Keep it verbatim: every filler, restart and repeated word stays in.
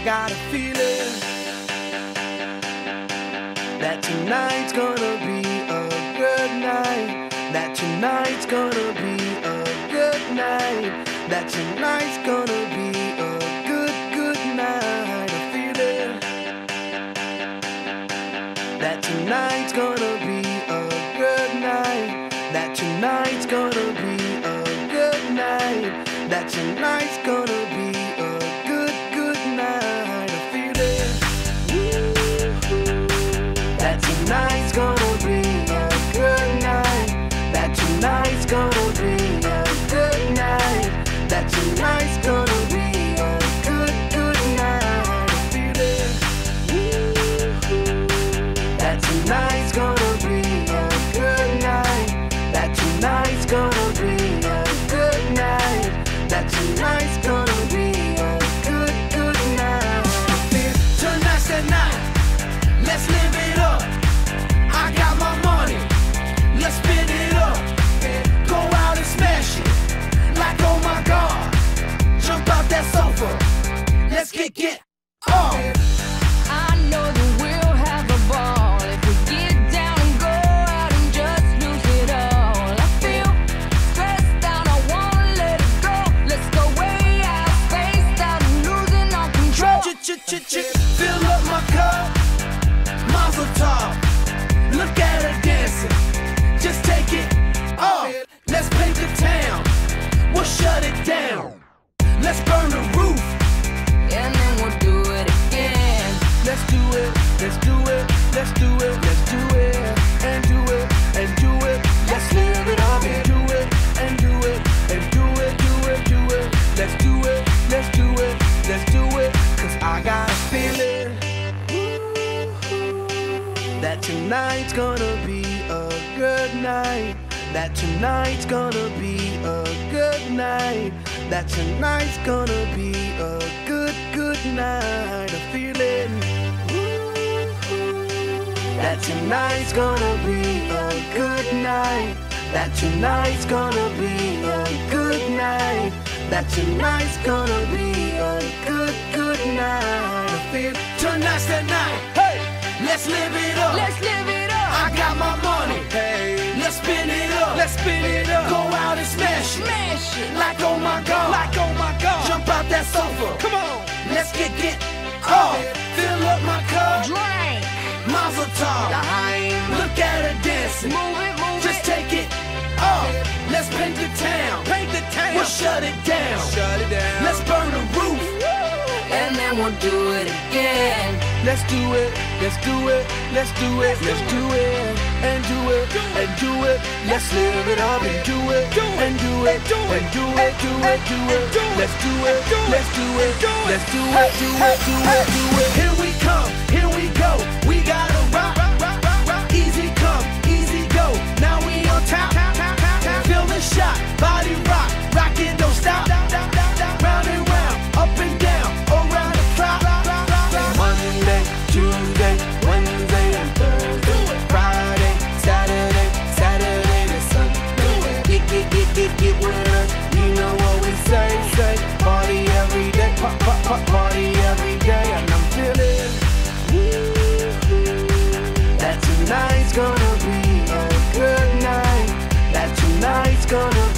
I got a feeling that tonight's gonna be a good night. That tonight's gonna be a good night. That tonight's gonna be a good, good night. A feeling that tonight's gonna be a good night. That tonight's gonna be a good night. That tonight's gonna be a good, good night. A feeling that tonight's gonna be a good night. That tonight's gonna be a good night. That tonight's gonna be a good, good night. A feeling that tonight's gonna be a good night. That tonight's gonna be a good night. That tonight's gonna be a good, good night. Tonight's the night. Let's live it up. I got my money. Let's spin it up. Go out and smash it. Like oh my God. Jump out that sofa. Let's get get off. I know that we'll have a ball if we get down and go out and just lose it all. I feel stressed out, I wanna let it go. Let's go way out, spaced out and losing all control. Ch-ch-ch-ch, fill up my cup. Mazel tov. Look at her dancing. Just take it off. Let's paint the town. We'll shut it down. Let's burn the roof. And then we'll do it again. Let's do it, let's do it, let's do it, let's do it, and do it, and do it. Let's live it up and do it, and do it, and do it, do it, do it. Let's do it, let's do it, let's do it. Cause I got a feeling that tonight's gonna be a good night. That tonight's gonna be a good night. That tonight's gonna be a good, good night. A feeling that tonight's gonna be a good night. That tonight's gonna be a good night. That tonight's gonna be a good, good night. I feel tonight's the night. Hey, let's live it up. Let's live it up. I got my money. Hey, let's spin it up. Let's spin it up. Go out and smash it. Smash it. Like oh my God. Like oh my God. Jump out that sofa. Come on. Let's get get off. Fill up my cup. Drink. Mazel tov. Look at her dancing. Move it, move Just it. take it off. Let's paint the town. Paint the town. We'll shut it down. Shut it down. Let's burn the roof. And then we'll do it again. Let's do it, let's do it, let's do it, let's do it, and do it, and do it. Let's live it up and do it, and do it, and do it, do it, do it. Let's do it, let's do it, let's do it, do it, do it, do it. Here we come, here we go. We gotta rock, rock, rock, rock. Easy come, easy go. Now we on top, feel the shot, body rock, rock it, don't stop. Round and round, up and down, around the clock. Monday, Tuesday, Wednesday, and Thursday, Friday, Saturday, Saturday to Sunday. Get, get, get, get, get with us. You know what we say, say. Party every day, pop, pop, pop, party every day. And I'm feeling that tonight's gonna be a good night. That tonight's gonna